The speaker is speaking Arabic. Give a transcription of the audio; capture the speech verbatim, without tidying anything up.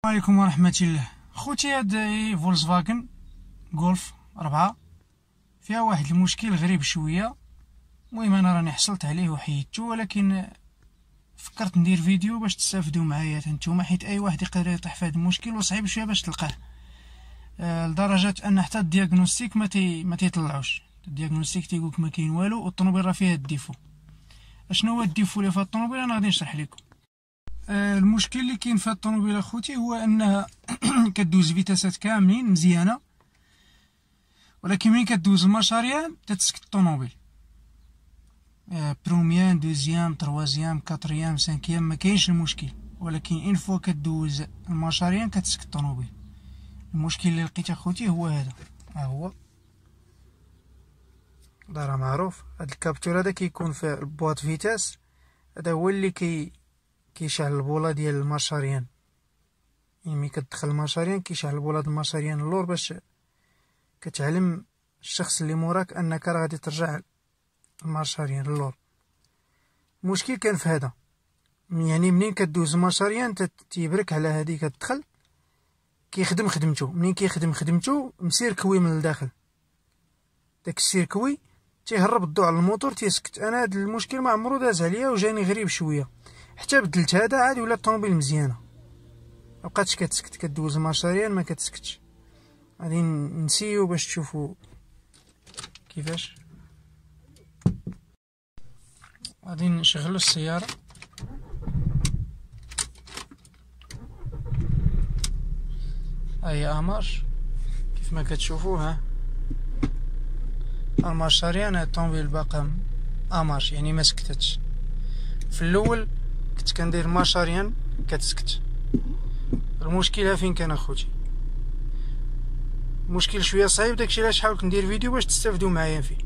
عليكم ورحمة الله. خوتي هاد فولكسفاغن غولف أربعة فيها واحد المشكل غريب شوية. المهم انا راني حصلت عليه وحيدتو، ولكن فكرت ندير فيديو باش تستافدوا معايا نتوما، حيت اي واحد يقدر يطيح في هذا المشكل وصعيب شويه باش تلقاه، آه لدرجه ان حتى الدياغنوستيك ما تي ما تيطلعوش. الدياغنوستيك تيقولك ما كاين والو، والطوموبيل راه فيها الديفو. اشنو هو الديفو اللي في الطوموبيل؟ انا غادي نشرح لكم. آه المشكل اللي كاين في الطوموبيل اخوتي هو انها كدوز فيتاسات كاملين مزيانه، ولكن ملي كدوز المشاريع تتسكت الطوموبيل. بروميان دوزيام تروازيام كاتريام سانكيام ما كاينش المشكل، ولكن ان فوا كدوز المشاريع كتسكت الطوموبيل. المشكل اللي لقيت اخوتي هو هذا، ها هو هذا راه معروف. هاد الكابتور هذا كيكون في البواط فيتاس، هذا هو اللي كي كيشعل البوله ديال المشاريان. يعني ملي كتدخل المشاريان كيشعل البوله ديال المشاريان اللور باش كتعلم الشخص اللي موراك انك راه غادي ترجع المارشاريان اللور. المشكل كان في هذا، يعني منين كدوز المارشاريان تيبرك على هادي كتدخل كيخدم خدمتو. منين كيخدم خدمتو مسيركوي من الداخل، داك السيركوي تيهرب الضوء على الموتور تيسكت. انا هاد المشكل ما عمرو داز عليا وجاني غريب شويه، حتى بدلت هذا عاد ولات الطوموبيل مزيانه، مبقاتش كتسكت. كدوز المارشاريان ما كتسكتش. غادي نسيو باش تشوفوا كيفاش. غادي نشغلو السيارة. هاهي امارش كيف ما كتشوفوا. ها المارشاريان الطوموبيل باقا امارش، يعني ما سكتتش. في الاول كنت كندير المارشاريان كتسكت. المشكله فين كان اخوتي؟ المشكل شويه صعيب، داكشي علاش حاولت ندير فيديو باش تستافدوا معايا فيه.